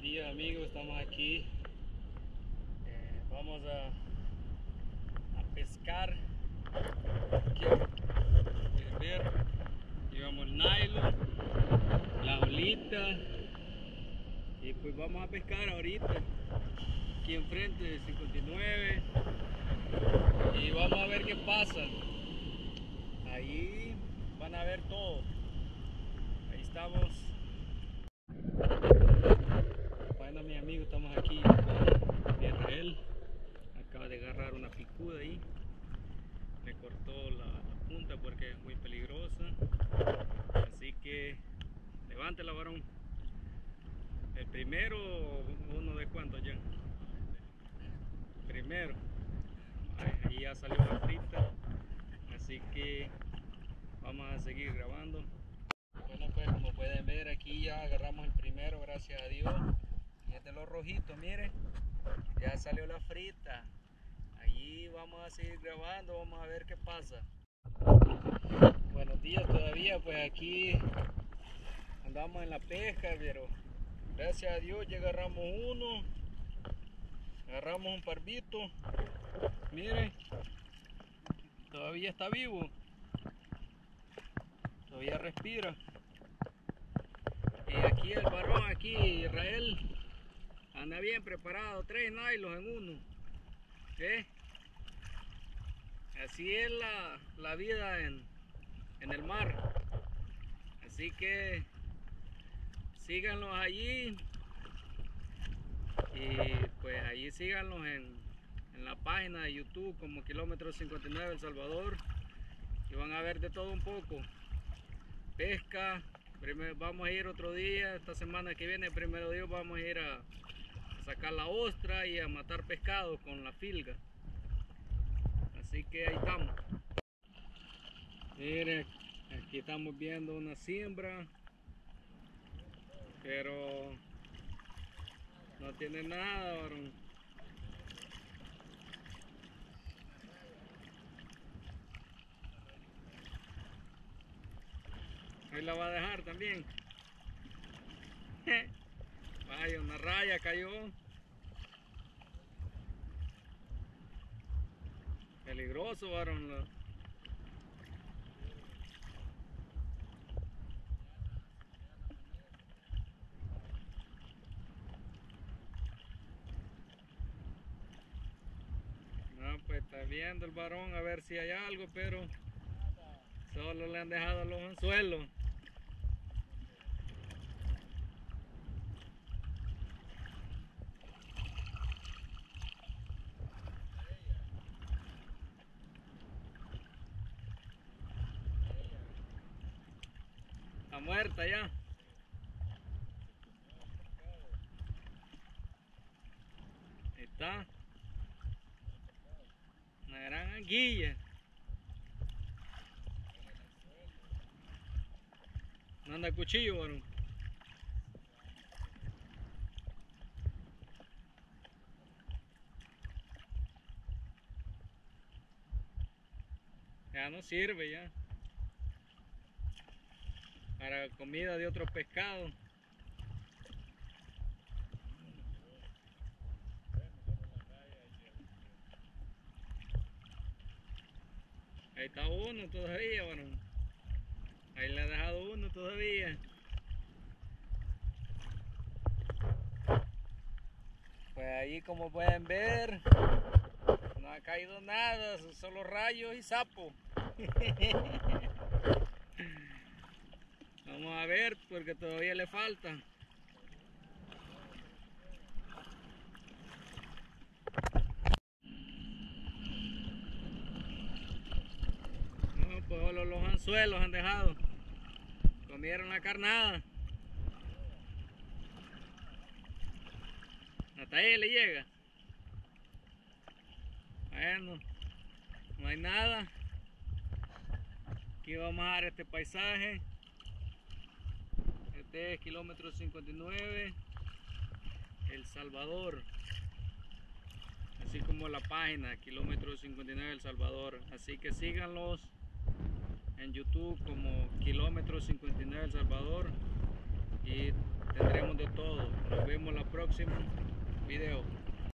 días amigos, estamos aquí. Vamos a pescar. Quiero ver, llevamos el nylon, la olita y pues vamos a pescar ahorita aquí enfrente de 59 y vamos a ver qué pasa. Ahí van a ver todo. Ahí estamos. Bueno, mis amigos, estamos aquí con Israel. Acaba de agarrar una picuda ahí. Me cortó la punta porque es muy peligrosa. Así que levántela, varón. El primero, uno de cuántos ya. Primero. Ahí ya salió la frita. Así que vamos a seguir grabando. Bueno, pues como pueden ver, aquí ya agarramos el primero, gracias a Dios. Y es de los rojitos, miren. Ya salió la frita. Allí vamos a seguir grabando, vamos a ver qué pasa. Buenos días todavía, pues aquí andamos en la pesca, pero gracias a Dios ya agarramos uno. Agarramos un parvito. Miren, todavía está vivo. Todavía respira. Y aquí el varón, aquí Israel, anda bien preparado, 3 nylons en uno. Así es la vida en el mar. Así que síganlos allí y pues allí síganlos en la página de YouTube como Kilómetro 59 El Salvador, y van a ver de todo un poco. Pesca, vamos a ir otro día, esta semana que viene, primero Dios, vamos a ir a sacar la ostra y a matar pescado con la filga. Así que ahí estamos. Miren, aquí estamos viendo una siembra, pero no tiene nada, varón. Ahí la va a dejar también. Vaya, una raya cayó. Peligroso, varón. No, pues está viendo el varón a ver si hay algo, pero solo le han dejado los anzuelos. Está muerta ya. Ahí está. Una gran anguilla. No anda cuchillo, varón. Ya no sirve ya. Para comida de otro pescado. Ahí está uno todavía, varón. Ahí le ha dejado uno todavía. Pues ahí, como pueden ver, no ha caído nada, son solo rayos y sapos. Vamos a ver porque todavía le falta. No, pues solo los anzuelos han dejado. Comieron la carnada. Hasta ahí le llega. Bueno, no hay nada. Aquí vamos a dar este paisaje. Este es Kilómetro 59 El Salvador, así como la página Kilómetro 59 El Salvador. Así que síganlos en YouTube como Kilómetro 59 El Salvador y tendremos de todo. Nos vemos la próxima. próximo video.